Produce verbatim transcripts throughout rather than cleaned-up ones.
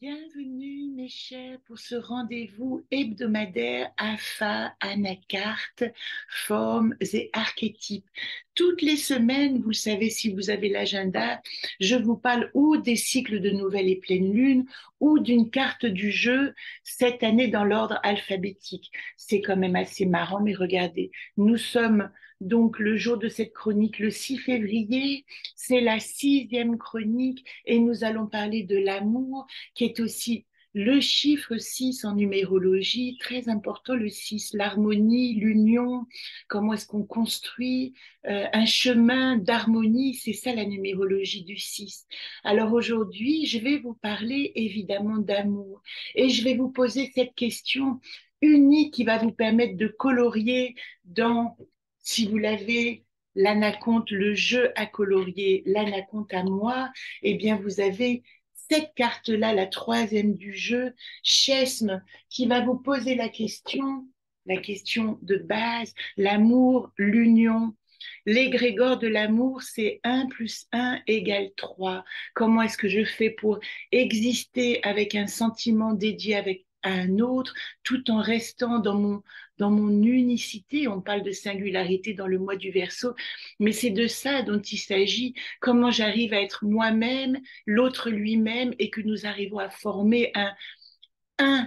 Bienvenue mes chers pour ce rendez-vous hebdomadaire AFA, Anacarte, formes et archétypes. Toutes les semaines, vous le savez si vous avez l'agenda, je vous parle ou des cycles de nouvelle et pleine lune ou d'une carte du jeu, cette année dans l'ordre alphabétique. C'est quand même assez marrant, mais regardez, nous sommes donc le jour de cette chronique le six février, c'est la sixième chronique et nous allons parler de l'amour qui est aussi le chiffre six en numérologie, très important le six, l'harmonie, l'union, comment est-ce qu'on construit euh, un chemin d'harmonie, c'est ça la numérologie du six. Alors aujourd'hui, je vais vous parler évidemment d'amour et je vais vous poser cette question unique qui va vous permettre de colorier dans, si vous l'avez, l'anaconte, le jeu à colorier, l'anaconte à moi, eh bien vous avez cette carte-là, la troisième du jeu, Chesme, qui va vous poser la question, la question de base, l'amour, l'union. L'égrégore de l'amour, c'est un plus un égale trois. Comment est-ce que je fais pour exister avec un sentiment dédié avec un autre, tout en restant dans mon, dans mon unicité? On parle de singularité dans le mois du Verseau, mais c'est de ça dont il s'agit. Comment j'arrive à être moi-même, l'autre lui-même, et que nous arrivons à former un un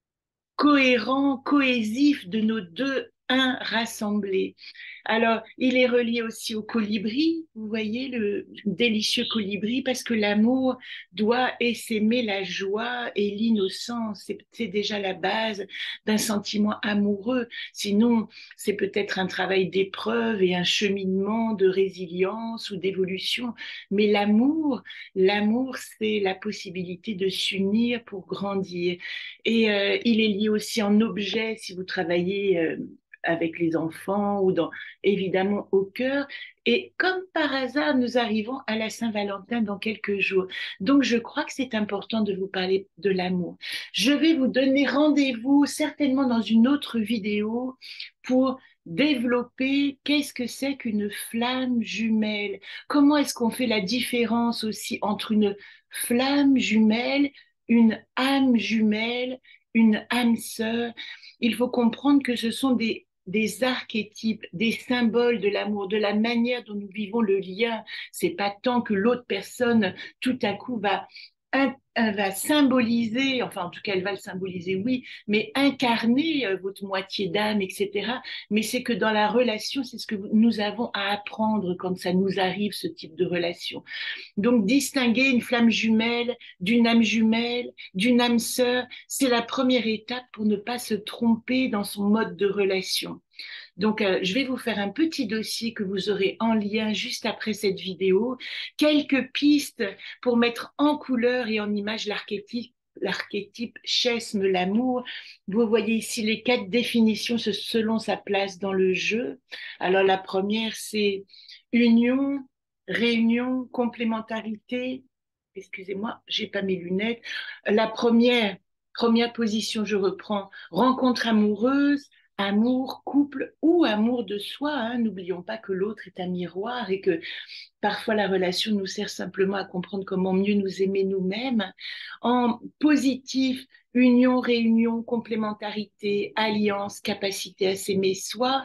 cohérent, cohésif de nos deux un rassemblés. Alors, il est relié aussi au colibri, vous voyez, le délicieux colibri, parce que l'amour doit essaimer la joie et l'innocence. C'est, c'est déjà la base d'un sentiment amoureux. Sinon, c'est peut-être un travail d'épreuve et un cheminement de résilience ou d'évolution. Mais l'amour, l'amour, c'est la possibilité de s'unir pour grandir. Et euh, il est lié aussi en objet, si vous travaillez euh, avec les enfants ou dans, évidemment au cœur. Et comme par hasard, nous arrivons à la Saint-Valentin dans quelques jours. Donc, je crois que c'est important de vous parler de l'amour. Je vais vous donner rendez-vous certainement dans une autre vidéo pour développer qu'est-ce que c'est qu'une flamme jumelle. Comment est-ce qu'on fait la différence aussi entre une flamme jumelle, une âme jumelle, une âme sœur. Il faut comprendre que ce sont des, des archétypes, des symboles de l'amour, de la manière dont nous vivons le lien. C'est pas tant que l'autre personne, tout à coup, va un- un- va symboliser, enfin en tout cas elle va le symboliser, oui, mais incarner euh, votre moitié d'âme, et cetera. Mais c'est que dans la relation, c'est ce que nous avons à apprendre quand ça nous arrive, ce type de relation. Donc, distinguer une flamme jumelle d'une âme jumelle, d'une âme sœur, c'est la première étape pour ne pas se tromper dans son mode de relation. Donc, euh, je vais vous faire un petit dossier que vous aurez en lien juste après cette vidéo. Quelques pistes pour mettre en couleur et en image l'archétype l'archétype chesme, l'amour. Vous voyez ici les quatre définitions selon sa place dans le jeu. Alors, la première, c'est union, réunion, complémentarité. Excusez-moi, j'ai pas mes lunettes. La première, première position, je reprends, rencontre amoureuse, amour, couple ou amour de soi. Hein. N'oublions pas que l'autre est un miroir et que parfois la relation nous sert simplement à comprendre comment mieux nous aimer nous-mêmes. En positif, union, réunion, complémentarité, alliance, capacité à s'aimer soi.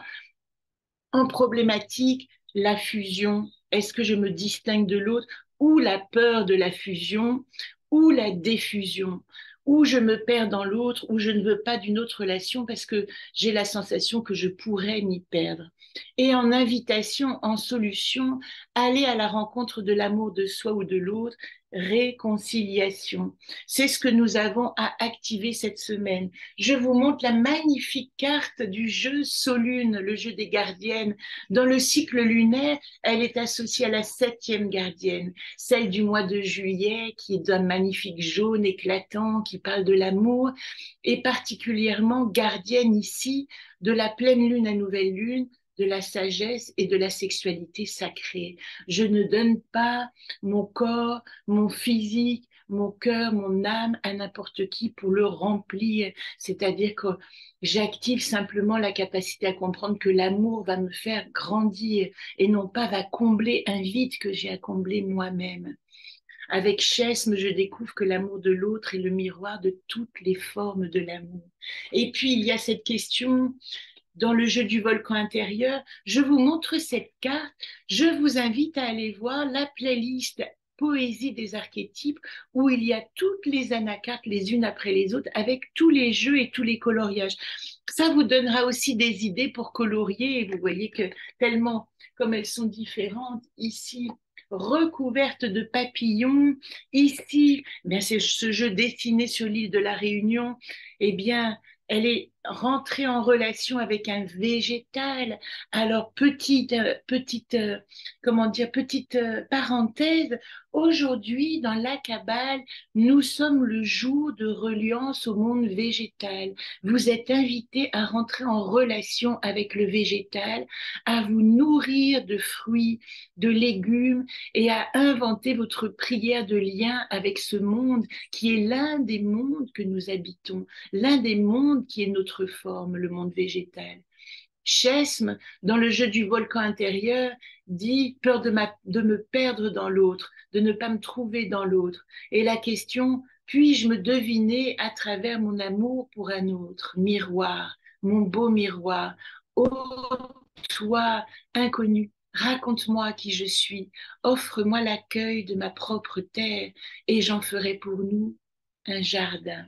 En problématique, la fusion. Est-ce que je me distingue de l'autre ou la peur de la fusion ou la diffusion, ou je me perds dans l'autre, ou je ne veux pas d'une autre relation parce que j'ai la sensation que je pourrais m'y perdre. Et en invitation, en solution, aller à la rencontre de l'amour de soi ou de l'autre, réconciliation. C'est ce que nous avons à activer cette semaine. Je vous montre la magnifique carte du jeu Solune, le jeu des gardiennes. Dans le cycle lunaire, elle est associée à la septième gardienne, celle du mois de juillet, qui est d'un magnifique jaune éclatant, qui parle de l'amour, et particulièrement gardienne ici de la pleine lune à nouvelle lune, de la sagesse et de la sexualité sacrée. Je ne donne pas mon corps, mon physique, mon cœur, mon âme à n'importe qui pour le remplir. C'est-à-dire que j'active simplement la capacité à comprendre que l'amour va me faire grandir et non pas va combler un vide que j'ai à combler moi-même. Avec Chesme, je découvre que l'amour de l'autre est le miroir de toutes les formes de l'amour. Et puis, il y a cette question dans le jeu du volcan intérieur. Je vous montre cette carte. Je vous invite à aller voir la playlist Poésie des archétypes où il y a toutes les anacartes les unes après les autres avec tous les jeux et tous les coloriages. Ça vous donnera aussi des idées pour colorier et vous voyez que tellement comme elles sont différentes ici recouvertes de papillons, ici, eh bien c'est ce jeu dessiné sur l'île de la Réunion, eh bien elle est rentrée en relation avec un végétal. Alors, petite, euh, petite, euh, comment dire, petite euh, parenthèse, aujourd'hui, dans la Kabbale, nous sommes le jour de reliance au monde végétal. Vous êtes invités à rentrer en relation avec le végétal, à vous nourrir de fruits, de légumes et à inventer votre prière de lien avec ce monde qui est l'un des mondes que nous habitons, l'un des mondes qui est notre forme, le monde végétal. Chesme, dans le jeu du volcan intérieur, dit peur de, ma, de me perdre dans l'autre, de ne pas me trouver dans l'autre. Et la question, puis-je me deviner à travers mon amour pour un autre, miroir, mon beau miroir, ô toi inconnu, raconte-moi qui je suis, offre-moi l'accueil de ma propre terre et j'en ferai pour nous un jardin.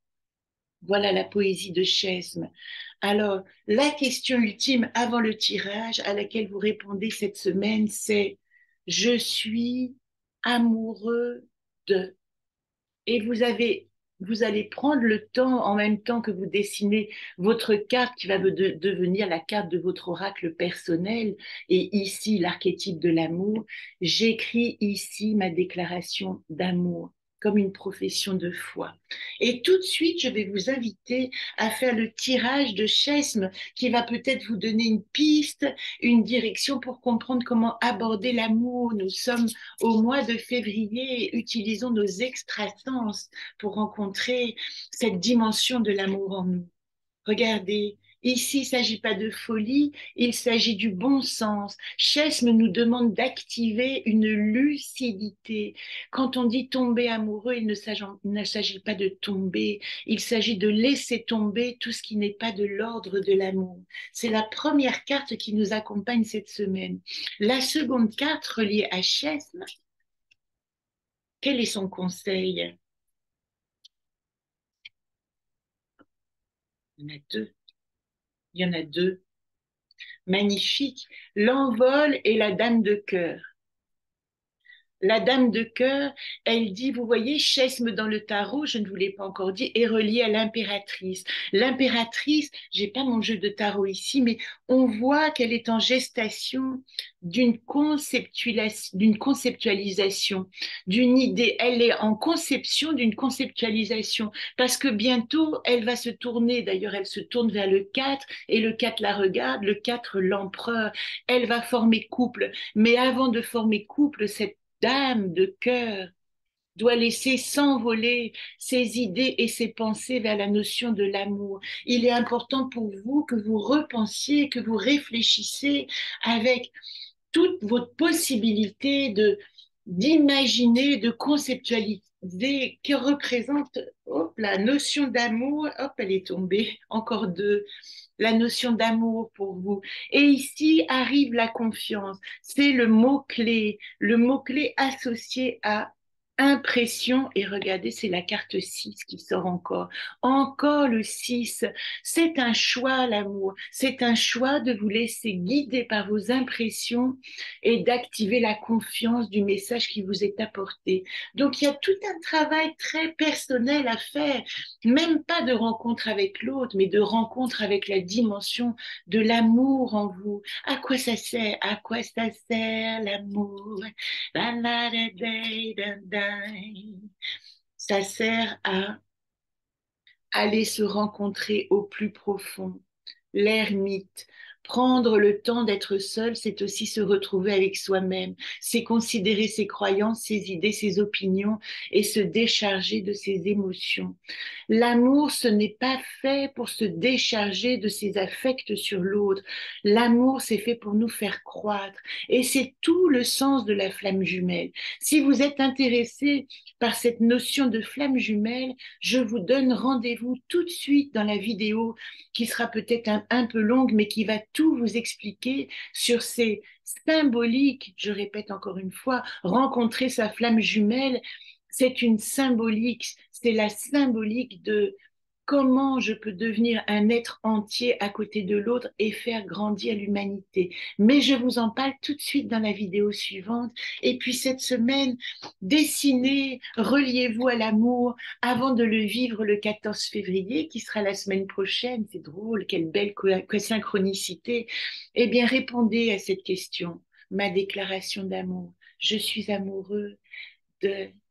Voilà la poésie de Chesme. Alors, la question ultime avant le tirage à laquelle vous répondez cette semaine, c'est je suis amoureux de. Et vous avez, vous allez prendre le temps en même temps que vous dessinez votre carte qui va de, devenir la carte de votre oracle personnel. Et ici, l'archétype de l'amour. J'écris ici ma déclaration d'amour comme une profession de foi. Et tout de suite, je vais vous inviter à faire le tirage de Chesme qui va peut-être vous donner une piste, une direction pour comprendre comment aborder l'amour. Nous sommes au mois de février et utilisons nos extrasens pour rencontrer cette dimension de l'amour en nous. Regardez, ici, il ne s'agit pas de folie, il s'agit du bon sens. Chesme nous demande d'activer une lucidité. Quand on dit tomber amoureux, il ne s'agit pas de tomber, il s'agit de laisser tomber tout ce qui n'est pas de l'ordre de l'amour. C'est la première carte qui nous accompagne cette semaine. La seconde carte reliée à Chesme, quel est son conseil? Il y en a deux. Il y en a deux. Magnifique. L'envol et la dame de cœur. La dame de cœur, elle dit, vous voyez, Chesme dans le tarot, je ne vous l'ai pas encore dit, est reliée à l'impératrice. L'impératrice, j'ai pas mon jeu de tarot ici, mais on voit qu'elle est en gestation d'une conceptualisation, d'une conceptualisation, d'une idée. Elle est en conception d'une conceptualisation, parce que bientôt, elle va se tourner, d'ailleurs, elle se tourne vers le quatre, et le quatre la regarde, le quatre l'empereur. Elle va former couple, mais avant de former couple, cette dame de cœur doit laisser s'envoler ses idées et ses pensées vers la notion de l'amour. Il est important pour vous que vous repensiez, que vous réfléchissiez avec toute votre possibilité de d'imaginer, de conceptualiser que représente hop, la notion d'amour. Hop, elle est tombée, encore deux. La notion d'amour pour vous. Et ici arrive la confiance. C'est le mot-clé, le mot-clé associé à impression. Et regardez, c'est la carte six qui sort encore. Encore le six. C'est un choix, l'amour. C'est un choix de vous laisser guider par vos impressions et d'activer la confiance du message qui vous est apporté. Donc, il y a tout un travail très personnel à faire, même pas de rencontre avec l'autre, mais de rencontre avec la dimension de l'amour en vous. À quoi ça sert? À quoi ça sert l'amour? Ça sert à aller se rencontrer au plus profond, l'ermite, Prendre le temps d'être seul, c'est aussi se retrouver avec soi-même, c'est considérer ses croyances, ses idées, ses opinions et se décharger de ses émotions. L'amour, ce n'est pas fait pour se décharger de ses affects sur l'autre. L'amour, c'est fait pour nous faire croître. Et c'est tout le sens de la flamme jumelle. Si vous êtes intéressé par cette notion de flamme jumelle, je vous donne rendez-vous tout de suite dans la vidéo qui sera peut-être un, un peu longue, mais qui va tout vous expliquer sur ces symboliques, je répète encore une fois, rencontrer sa flamme jumelle, c'est une symbolique, c'est la symbolique de comment je peux devenir un être entier à côté de l'autre et faire grandir l'humanité. Mais je vous en parle tout de suite dans la vidéo suivante. Et puis cette semaine, dessinez, reliez-vous à l'amour avant de le vivre le quatorze février, qui sera la semaine prochaine. C'est drôle, quelle belle synchronicité. Eh bien, répondez à cette question. Ma déclaration d'amour. Je suis amoureux de